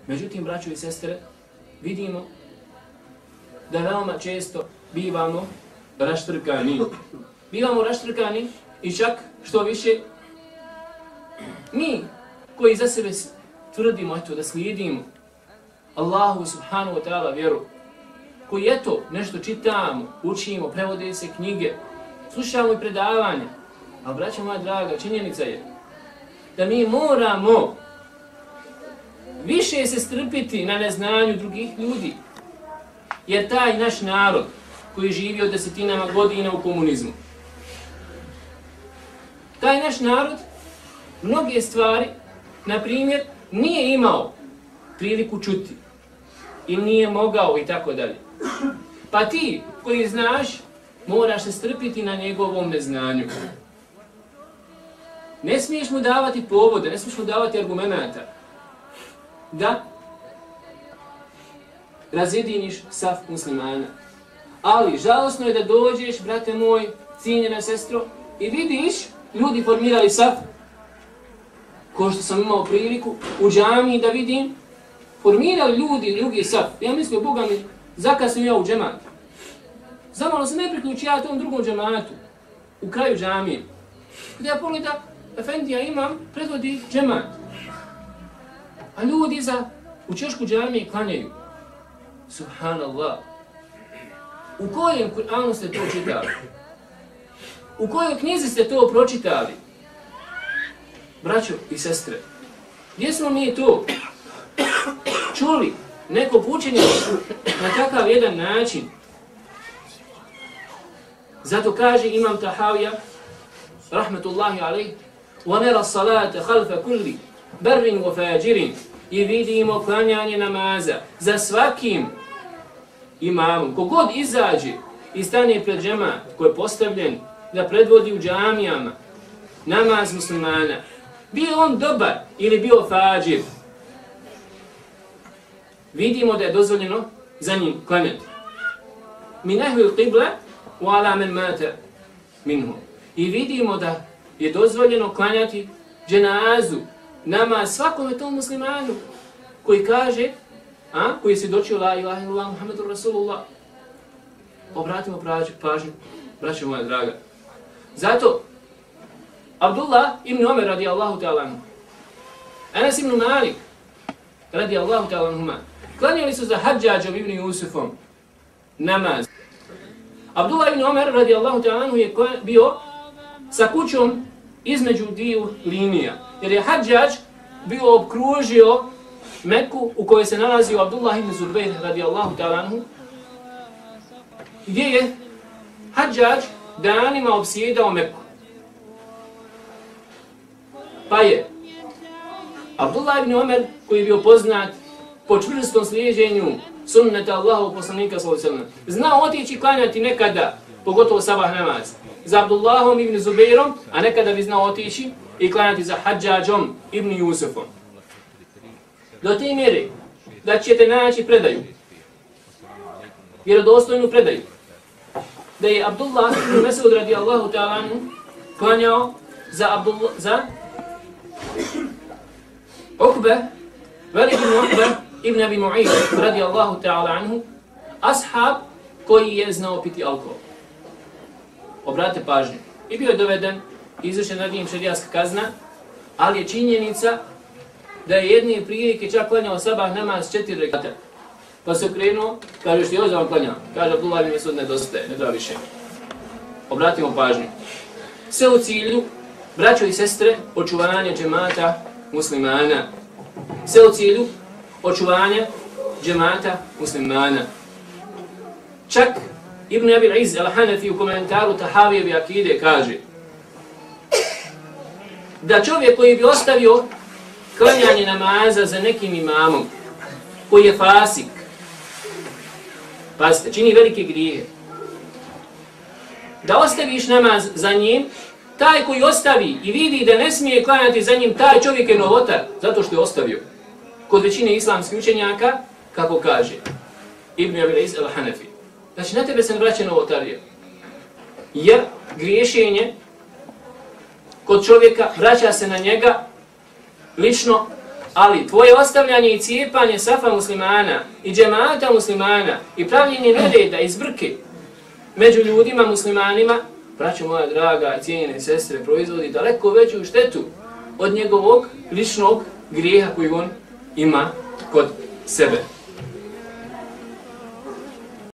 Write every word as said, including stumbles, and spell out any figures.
Međutim, braćo i sestre, vidimo da veoma često bivamo raštrkani. Bivamo raštrkani i čak što više mi koji za sebe tvrdimo eto, da slijedimo Allahu subhanahu wa ta'ala vjeru, koji eto nešto čitamo, učimo, prevode se knjige, slušamo i predavanja, ali braćo moja draga, činjenica je da mi moramo više se strpiti na neznanju drugih ljudi. Jer taj naš narod koji je živio desetinama godina u komunizmu, taj naš narod mnoge stvari, na primjer, nije imao priliku čuti i nije mogao i tako dalje. Pa ti koji znaš, moraš se strpiti na njegovom neznanju. Ne smiješ mu davati povode, ne smiješ mu davati argumenta da razjediniš saf muslimana. Ali žalosno je da dođeš, brate moj, cijenjena sestro, i vidiš ljudi formirali saf, ko što sam imao priliku u džamiji da vidim, formirali ljudi drugi saf. Ja mislio, Boga mi, zakasnim ja u džemat. Zamalo se ne priključi ja tom drugom džematu, u kraju džamije. Kada ja pogledam, efendija imam, predvodi džemat. A ljudi za u češku džamije klanjaju. Subhanallah. U kojem Kur'anu ste to čitali? U kojoj knjizi ste to pročitali? Braćo i sestre, gdje smo mi to čuli neko učenje na takav jedan način? Zato kaže Imam Tahavija, rahmetullahi alejhi, وَنَرَ الصَّلَاةَ خَلْفَ كُلِّ بَرٍ وَفَاجِرٍ, i vidimo klanjanje namaza za svakim imamom. Kogod izađe i stane pred džemat koji je postavljen da predvodi u džamijama namaz muslimana, bio on dobar ili bio fađir, vidimo da je dozvoljeno za njim klanjati. Min ahlil qibla wa ala man mata minhum. I vidimo da je dozvoljeno klanjati dženazu, namaz svakome tom muslimanu koji kaže, a, koji je svjedočio la ilaha illallah Muhammedur Rasulullah. Obratimo pažnju, braćo moja draga. Zato Abdullah ibn Omer radijallahu ta'ala anhu, Anas ibn Malik radijallahu ta'ala anhuma, klanjali su za Hadžađom ibn Jusufom namaz. Abdullah ibn Omer radijallahu ta'ala anhu je bio sa kućom između dviju linija, jer je Hadžađ bio obkružio Meku u kojoj se nalazio Abdullah ibn Zubayr radijallahu ta'ala anhu, gdje je Hadžađ danima opsjedao Meku. Pa je Abdullah ibn Omer, koji je bio poznat po čvrstom slijeđenju sunneta Allahovog poslanika sallallahu alejhi ve sellem, znao otići klanjati nekada, pogotovo sabah namaz, za Abdullahom ibn Zubairom, a nekada bi znao otići i klanjati za Hadžađom ibn Jusufom. Do te mjere da ćete naći predaju, vjerodostojnu predaju, da je Abdullah ibn Mesud radijallahu ta'ala anhu klanjao za Abdullah, za Ukbe, Velid ibn Ukbe ibn Abi Mu'ayt radijallahu ta'ala anhu, ashab koji je znao piti alkohol. Obratite pažnju. I bio je doveden, izvršen nad njim šerijatska kazna, ali je činjenica da je jedne prilike čak klanjao sabah namaz četiri rekata. Pa se okrenuo, kaže što je ovo za vam klanjao. Kaže Abdullah ibn Mesud, ne dostaje, ne treba više. Obratimo pažnju. Sve u cilju, braćo i sestre, očuvanja džemata muslimana. Sve u cilju očuvanja džemata muslimana. Čak Ibn Abil Iz al-Hanafi u komentaru Tahavijevi akide kaže da čovjek koji bi ostavio klanjanje namaza za nekim imamom koji je fasik, pazite, čini velike grijehe, da ostaviš namaz za njim, taj koji ostavi i vidi da ne smije klanjati za njim, taj čovjek je novotar, zato što je ostavio. Kod većine islamskih učenjaka, kako kaže Ibn Abil Iz al-Hanafi, znači na tebe se ne vraća novotarija. Jer griješenje kod čovjeka vraća se na njega lično Ali tvoje ostavljanje i cijepanje safa muslimana i džemata muslimana i pravljenje nereda i zbrke među ljudima muslimanima, braćo moja draga i cijenjene sestre, proizvodi daleko veću štetu od njegovog ličnog grijeha koji on ima kod sebe.